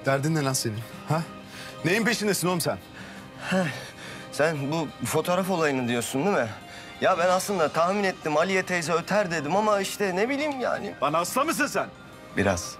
Derdin ne lan senin? Ha? Neyin peşindesin oğlum sen? Sen bu fotoğraf olayını diyorsun değil mi? Ya ben aslında tahmin ettim Aliye teyze öter dedim ama işte ne bileyim yani. Lan hasta mısın sen? Biraz.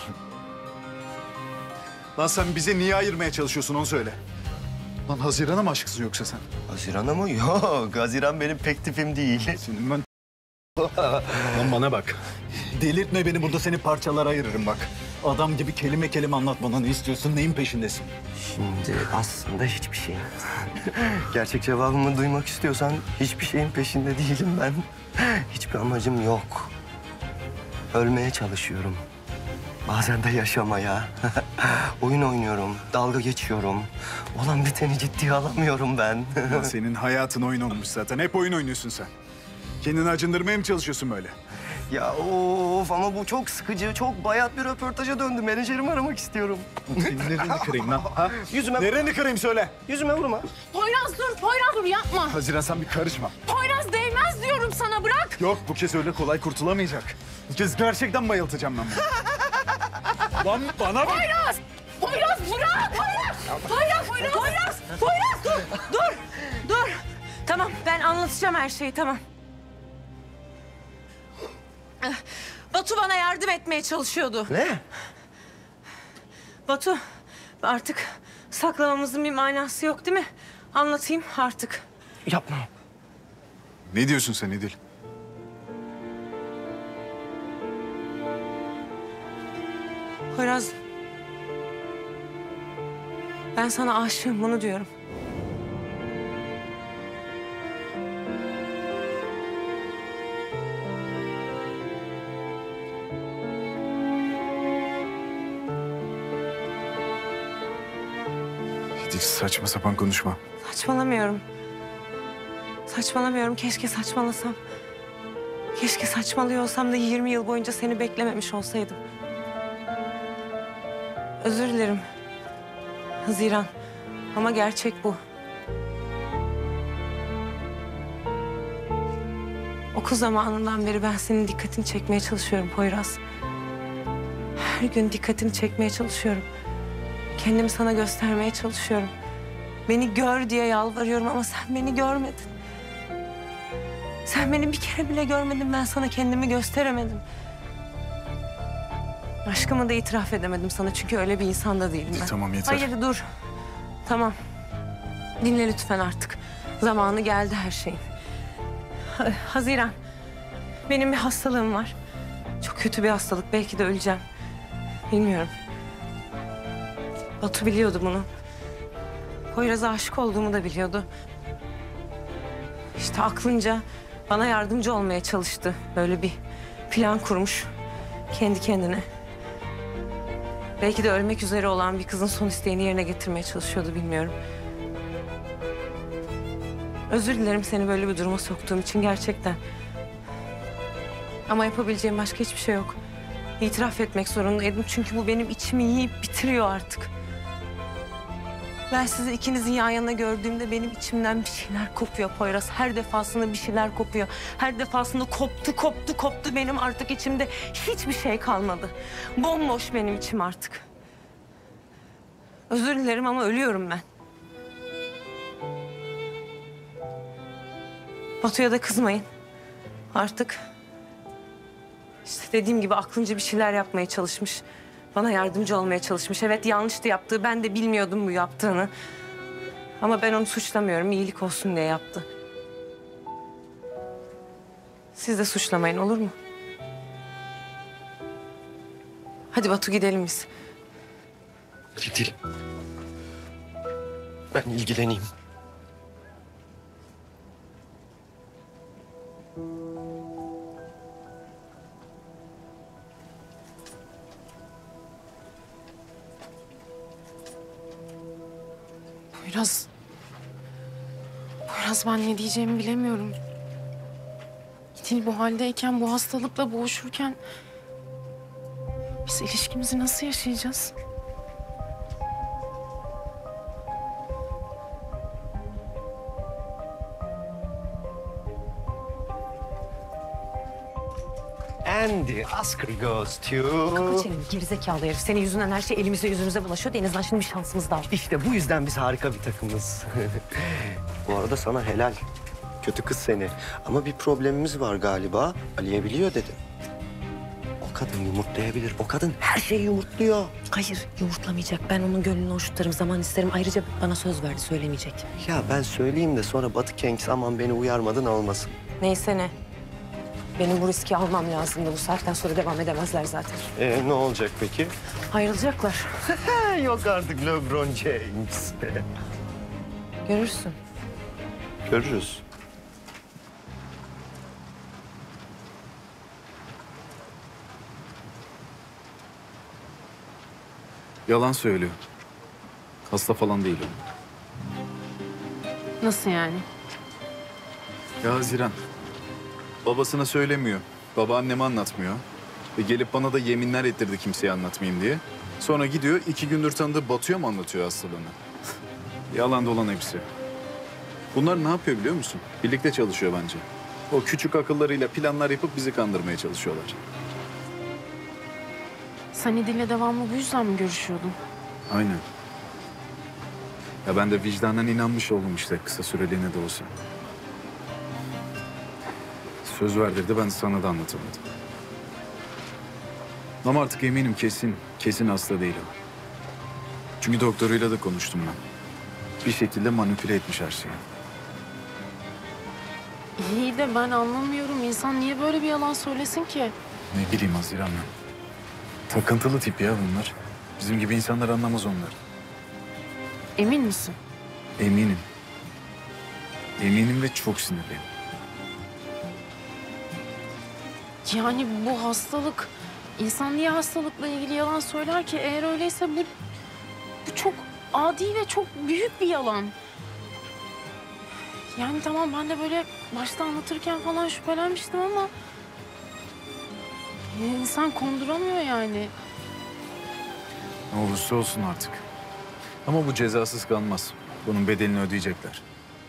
Lan sen bize niye ayırmaya çalışıyorsun onu söyle. Lan Haziran'a mı aşıksın yoksa sen? Haziran'a mı? Yok, Haziran benim pek tipim değil. Senin ben... Lan bana bak. Delirtme beni, burada seni parçalara ayırırım bak. Adam gibi kelime kelime anlat bana, ne istiyorsun, neyin peşindesin? Şimdi aslında hiçbir şeyin. Gerçek cevabımı duymak istiyorsan hiçbir şeyin peşinde değilim ben. Hiçbir amacım yok. Ölmeye çalışıyorum. Bazen de yaşamaya. Oyun oynuyorum, dalga geçiyorum. Olan biteni ciddiye alamıyorum ben. Lan senin hayatın oyun olmuş zaten. Hep oyun oynuyorsun sen. Kendini acındırmaya mı çalışıyorsun böyle? Ya of ama bu çok sıkıcı, çok bayat bir röportaja döndü. Menajerimi aramak istiyorum. Senin nereni kırayım lan? Ha? Yüzüme, Nereni kırayım söyle. yüzüme vurma. Poyraz dur yapma. Haziran sen bir karışma. Poyraz değmez diyorum sana, bırak. Yok, bu kez öyle kolay kurtulamayacak. Bu kez gerçekten bayıltacağım ben bunu. Lan bana bak. Poyraz bırak. Poyraz dur. Tamam, ben anlatacağım her şeyi, tamam. Batu bana yardım etmeye çalışıyordu. Ne? Batu, artık saklamamızın bir manası yok değil mi? Anlatayım artık. Yapma. Ne diyorsun sen İdil? Poyraz, ben sana aşığım, bunu diyorum. İdil saçma sapan konuşma. Saçmalamıyorum. Keşke saçmalasam. Keşke saçmalıyor olsam da 20 yıl boyunca seni beklememiş olsaydım. Özür dilerim Haziran, ama gerçek bu. Okul zamanından beri ben senin dikkatini çekmeye çalışıyorum Poyraz. Her gün dikkatini çekmeye çalışıyorum. Kendimi sana göstermeye çalışıyorum. Beni gör diye yalvarıyorum ama sen beni görmedin. Sen beni bir kere bile görmedin, ben sana kendimi gösteremedim. Aşkımı da itiraf edemedim sana çünkü öyle bir insan da değilim ben. Tamam, yeter. Hayır dur. Tamam. Dinle lütfen artık. Zamanı geldi her şeyin. Haziran. Benim bir hastalığım var. Çok kötü bir hastalık. Belki de öleceğim. Bilmiyorum. Batu biliyordu bunu. Poyraz'a aşık olduğumu da biliyordu. İşte aklınca bana yardımcı olmaya çalıştı. Böyle bir plan kurmuş. Kendi kendine. Belki de ölmek üzere olan bir kızın son isteğini yerine getirmeye çalışıyordu, bilmiyorum. Özür dilerim seni böyle bir duruma soktuğum için gerçekten. Ama yapabileceğim başka hiçbir şey yok. İtiraf etmek zorundaydım çünkü bu benim içimi yiyip bitiriyor artık. Ben sizi ikinizin yan yana gördüğümde benim içimden bir şeyler kopuyor Poyraz. Her defasında bir şeyler kopuyor. Her defasında koptu benim artık içimde hiçbir şey kalmadı. Bomboş benim içim artık. Özür dilerim ama ölüyorum ben. Batu'ya da kızmayın. Artık işte dediğim gibi aklınca bir şeyler yapmaya çalışmış. Bana yardımcı olmaya çalışmış. Evet, yanlıştı yaptığı. Ben de bilmiyordum bu yaptığını. Ama ben onu suçlamıyorum. İyilik olsun diye yaptı. Siz de suçlamayın, olur mu? Hadi Batu, gidelim biz. İdil. Ben ilgileneyim. Poyraz, ben ne diyeceğimi bilemiyorum. İdil bu haldeyken, bu hastalıkla boğuşurken biz ilişkimizi nasıl yaşayacağız? And the Oscar goes to... Kapa çeneni gerizekalı herif. Senin yüzünden her şey elimize yüzümüze bulaşıyor. En azından şimdi bir şansımız daha var. İşte bu yüzden biz harika bir takımız. Bu arada sana helal. Kötü kız seni. Ama bir problemimiz var galiba. Aliye biliyor dedi. O kadın yumurtlayabilir. O kadın her şeyi yumurtluyor. Hayır, yumurtlamayacak. Ben onun gönlünü hoş tutarım, zaman isterim. Ayrıca bana söz verdi, söylemeyecek. Ya ben söyleyeyim de sonra Batı Kengs aman beni uyarmadın olmasın. Neyse ne. Benim bu riski almam lazımdı. Bu saatten sonra devam edemezler zaten. Ne olacak peki? Ayrılacaklar. Yok artık LeBron James. Görürsün. Görürüz. Yalan söylüyor. Hasta falan değil o. Nasıl yani? Ya Haziran. Babasına söylemiyor. Babaanneme anlatmıyor. Gelip bana da yeminler ettirdi kimseye anlatmayayım diye. Sonra gidiyor 2 gündür tanıdığı Batu'ya mı anlatıyor hastalığını? Yalan dolan hepsi. Bunlar ne yapıyor biliyor musun? Birlikte çalışıyor bence. O küçük akıllarıyla planlar yapıp bizi kandırmaya çalışıyorlar. Sen İdil'le devamlı bu yüzden mi görüşüyordun? Aynen. Ya ben de vicdanen inanmış oldum işte kısa süreliğine de olsa. Söz verdirdi, ben sana da anlatamadım. Ama artık eminim kesin hasta değil o. Çünkü doktoruyla da konuştum ben. Bir şekilde manipüle etmiş her şeyi. İyi de ben anlamıyorum. İnsan niye böyle bir yalan söylesin ki? Ne bileyim Haziran ben. Takıntılı tip ya bunlar. Bizim gibi insanlar anlamaz onları. Emin misin? Eminim. Eminim ve çok sinirliyim. Yani bu hastalık... İnsan niye hastalıkla ilgili yalan söyler ki? Eğer öyleyse bu çok adi ve çok büyük bir yalan. Yani tamam ben de böyle başta anlatırken falan şüphelenmiştim ama... İnsan konduramıyor yani. Ne olursa olsun artık. Ama bu cezasız kalmaz. Bunun bedelini ödeyecekler.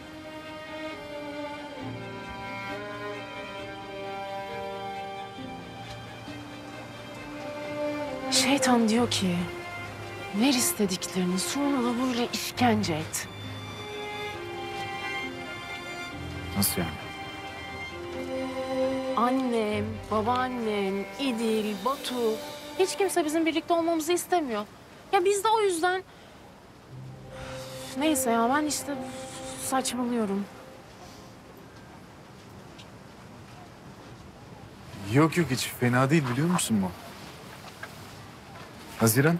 Şeytan diyor ki... Ver istediklerini, sonra da böyle işkence et. Nasıl yani? Annem, babaannem, İdil, Batu... Hiç kimse bizim birlikte olmamızı istemiyor. Ya biz de o yüzden... Neyse ya ben işte saçmalıyorum. Yok hiç fena değil biliyor musun bu? Haziran.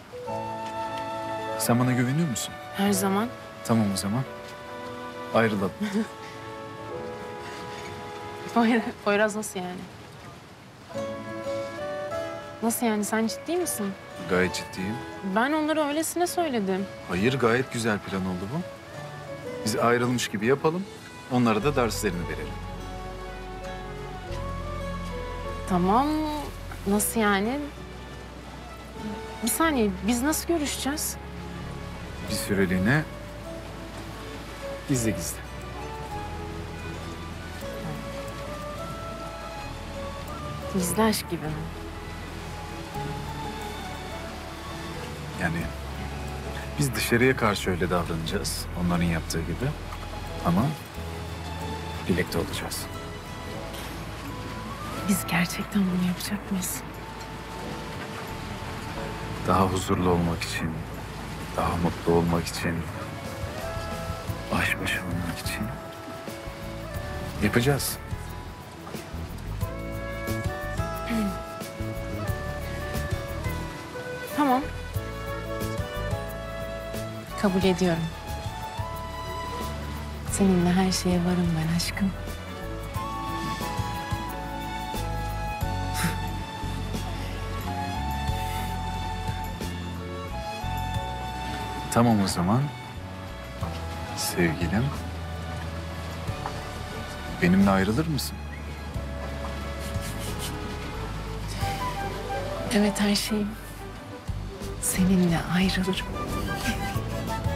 Sen bana güveniyor musun? Her zaman. Tamam o zaman. Ayrılalım. Poyraz nasıl yani? Nasıl yani sen ciddi misin? Gayet ciddiyim. Ben onlara öylesine söyledim. Hayır gayet güzel plan oldu bu. Biz ayrılmış gibi yapalım. Onlara da derslerini verelim. Tamam. Nasıl yani? Bir saniye biz nasıl görüşeceğiz? Bir süreliğine gizli gizli. Gizli aşk gibi mi? Yani biz dışarıya karşı öyle davranacağız. Onların yaptığı gibi. Ama birlikte olacağız. Biz gerçekten bunu yapacak mıyız? Daha huzurlu olmak için, daha mutlu olmak için, baş başa olmak için yapacağız. Tamam. Kabul ediyorum. Seninle her şeye varım ben aşkım. Tamam o zaman. Sevgilim. Benimle ayrılır mısın? Evet her şeyim. Seninle ayrılırım.